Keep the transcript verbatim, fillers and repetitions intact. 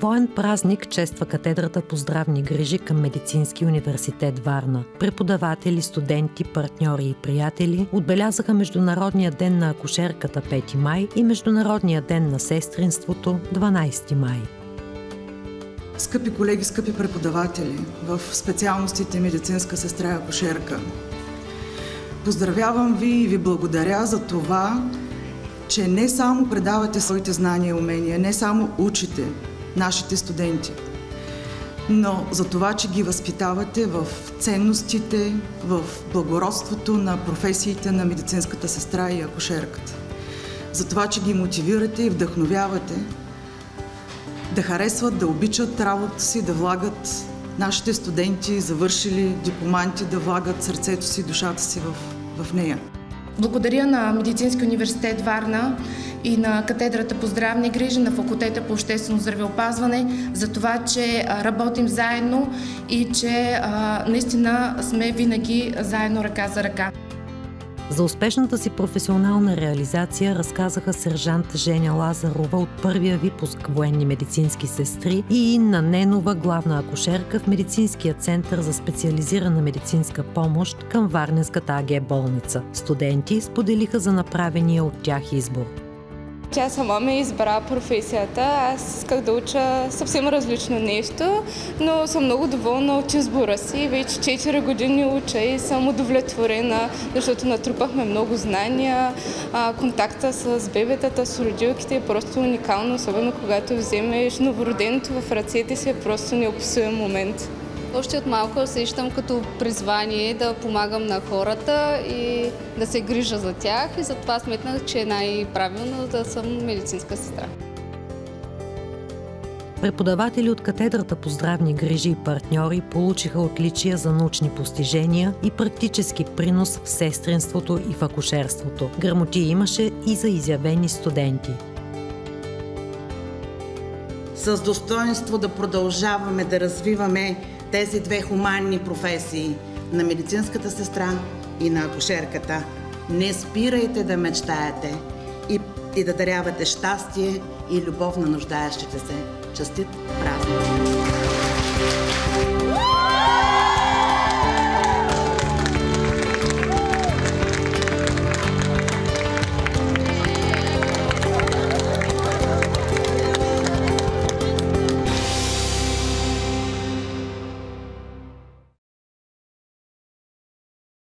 Двоен празник чества катедрата по здравни грижи към Медицински университет Варна. Преподаватели, студенти, партньори и приятели отбелязаха Международния ден на акушерката пети май и Международния ден на сестринството дванайсети май. Скъпи колеги, скъпи преподаватели в специалностите медицинска сестра и акушерка, поздравявам ви и ви благодаря за това, че не само предавате своите знания и умения, не само учите нашите студенти, но за това, че ги възпитавате в ценностите, в благородството на професиите на медицинската сестра и акушерката. За това, че ги мотивирате и вдъхновявате да харесват, да обичат работата си, да влагат нашите студенти, завършили дипломанти, да влагат сърцето си, душата си в, в нея. Благодаря на Медицински университет Варна и на катедрата по здравни грижи, на факултета по обществено здравеопазване за това, че работим заедно и че а, наистина сме винаги заедно ръка за ръка. За успешната си професионална реализация разказаха сержант Женя Лазарова от първия випуск военни медицински сестри и Инна Ненова, главна акушерка в Медицинския център за специализирана медицинска помощ към Варненската АГ болница. Студенти споделиха за направения от тях избор. Тя сама ме избра професията. Аз исках да уча съвсем различно нещо, но съм много доволна от избора си. Вече четири години уча и съм удовлетворена, защото натрупахме много знания. Контакта с бебетата, с родилките е просто уникално, особено когато вземеш новороденото в ръцете си, е просто неописуем момент. Още от малко усещам като призвание да помагам на хората и да се грижа за тях и затова сметнах, че е най-правилно да съм медицинска сестра. Преподаватели от катедрата по здравни грижи и партньори получиха отличия за научни постижения и практически принос в сестринството и в акушерството. Грамоти имаше и за изявени студенти. С достоинство да продължаваме да развиваме тези две хуманни професии на медицинската сестра и на акушерката. Не спирайте да мечтаете и, и да дарявате щастие и любов на нуждаещите се. Честит празник!